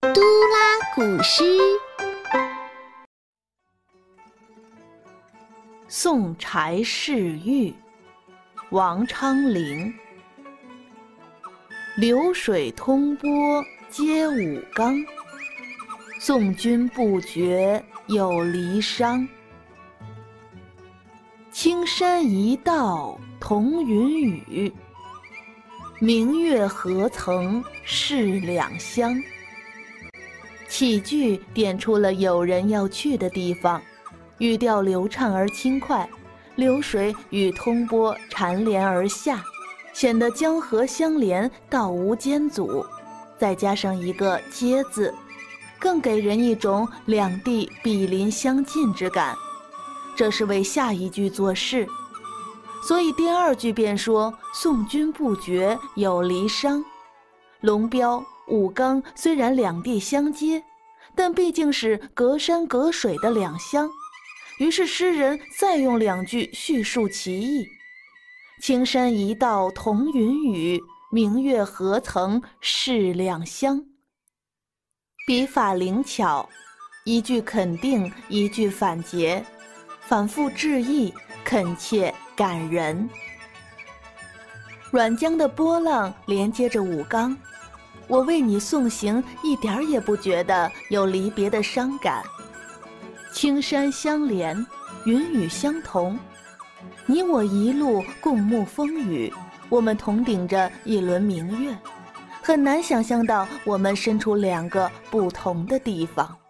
嘟啦古诗。 送柴侍御，王昌龄。流水通波接五冈，送君不觉有离殇。青山一道同云雨，明月何曾是两乡。起句点出了有人要去的地方，语调流畅而轻快，流水与通波缠连而下，显得江河相连，道无间阻。再加上一个接字，更给人一种两地比邻相近之感，这是为下一句作势。所以第二句便说送君不觉有离殇。龙标、五冈虽然两地相接，但毕竟是隔山隔水的两乡，于是诗人再用两句叙述其意。青山一道同云雨，明月何曾是两乡。笔法灵巧，一句肯定，一句反诘，反复致意，恳切感人。沅江的波浪连接着五冈，我为你送行，一点儿也不觉得有离别的伤感。青山相连，云雨相同，你我一路共沐风雨，我们同顶着一轮明月，很难想象到我们身处两个不同的地方。